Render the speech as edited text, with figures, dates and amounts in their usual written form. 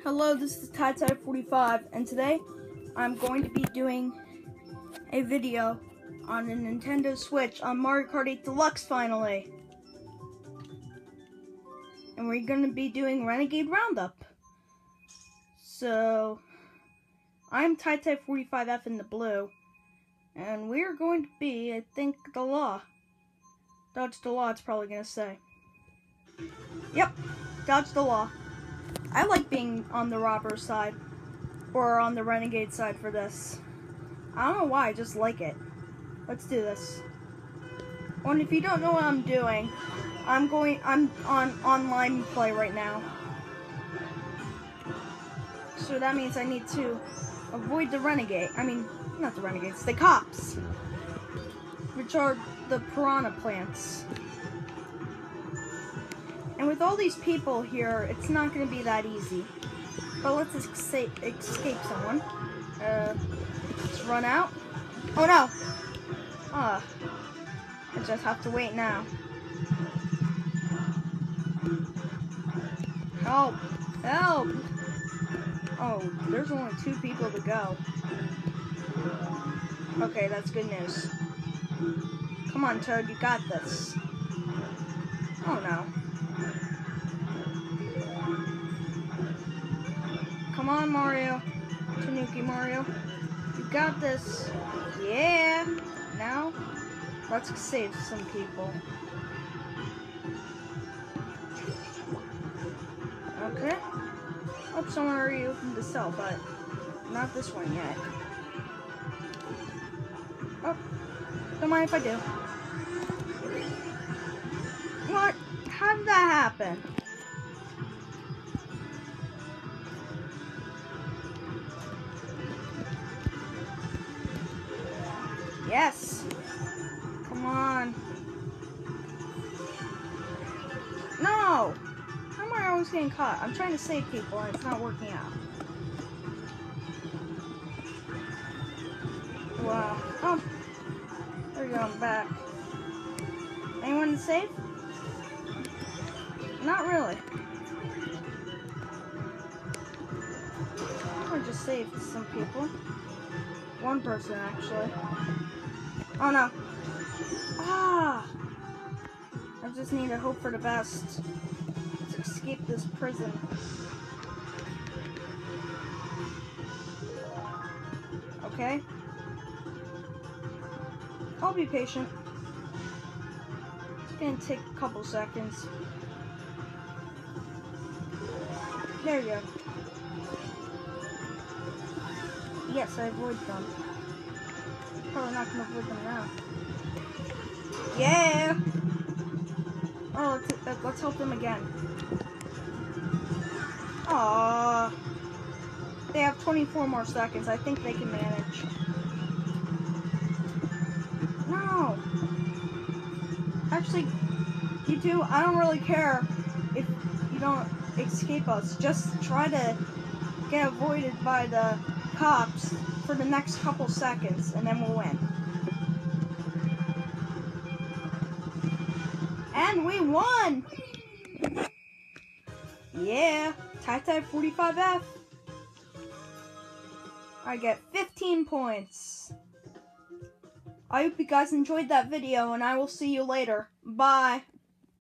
Hello, this is TyTy45, and today I'm going to be doing a video on the Nintendo Switch on Mario Kart 8 Deluxe finally. And we're going to be doing Renegade Roundup. So, I'm TyTy45F in the blue, and we're going to be, I think, the law. Dodge the law, it's probably going to say. Yep, dodge the law. I like being on the robber side, or on the renegade side for this. I don't know why, I just like it. Let's do this. And if you don't know what I'm doing, I'm on online play right now. So that means I need to avoid the renegade. I mean, not the renegades, the cops. Which are the piranha plants. And with all these people here, it's not going to be that easy. But let's escape someone. Let's run out. Oh no! I just have to wait now. Help! Help! Oh, there's only 2 people to go. Okay, that's good news. Come on, Toad, you got this. Oh no. Come on, Mario. Tanuki Mario. You got this. Yeah! Now, let's save some people. Okay. Oh, someone already opened the cell, but not this one yet. Oh, don't mind if I do. What? How did that happen? Yes. Come on. No! How am I always getting caught? I'm trying to save people and it's not working out. Wow. Oh. There we go, I'm back. Anyone to save? Not really. I just saved some people. One person, actually. Oh no. Ah! I just need to hope for the best. Let's escape this prison. Okay. I'll be patient. It's gonna take a couple seconds. There you go. Yes, I avoid them. Probably not gonna avoid them now. Yeah! Oh, let's help them again. Aww. They have 24 more seconds. I think they can manage. No! Actually, you two, I don't really care if you don't escape us. Just try to get avoided by the cops for the next couple seconds, and then we'll win. And we won! Yeah, TyTy45F. I get 15 points. I hope you guys enjoyed that video, and I will see you later. Bye.